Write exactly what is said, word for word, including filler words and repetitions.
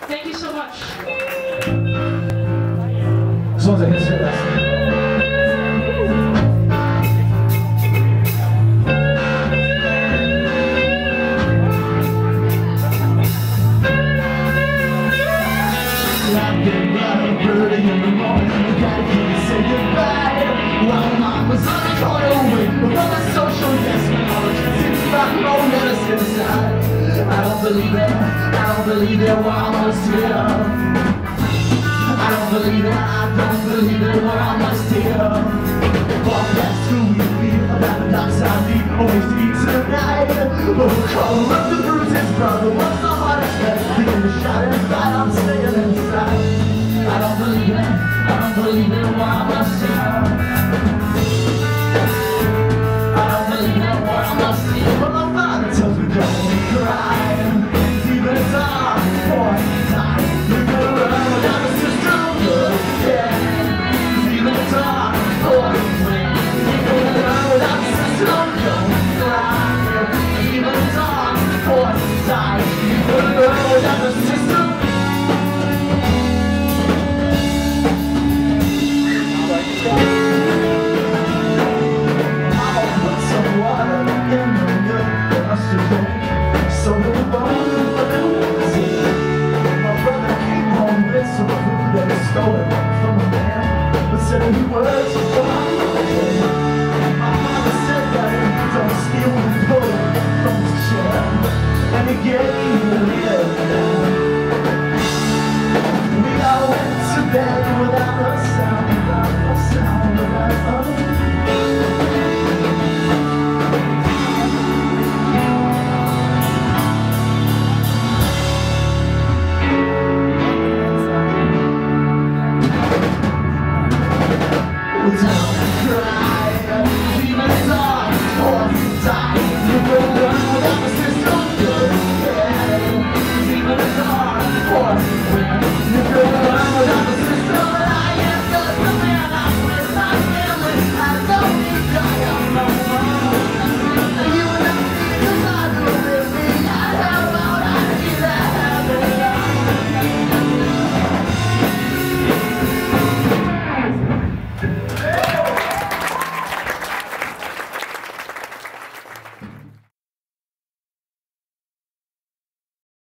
Thank you so much. This one's a history lesson. Early in the morning, the guy came to say goodbye. While mom was on the corner waiting for the social yes man. Six back, no medicine inside. I don't believe it, I don't believe it, we're almost here. I don't believe it, I don't believe it, we're almost here. Walk past who we feel about the dark side deep, always to eat tonight. Oh, call up the bruises, brother, what's the hardest bet? Begin to shout inside, I'm staying inside. I don't believe it, I don't believe it, we're almost here. I don't believe it, we're almost here. But my father tells me don't cry. Even it's our fourth time. You're gonna run without a sister, yeah. Even it's our fourth time. You're gonna run without a sister, don't cry. Even it's our fourth time. You're gonna run without a sister. So no one but it was it. My brother came home with some food that he stole from a man, but said he was for my mother. My mother said that don't steal the pull from the chair, and he gave me a lift. We all went to bed without a sound, without a sound, without a sound. Down.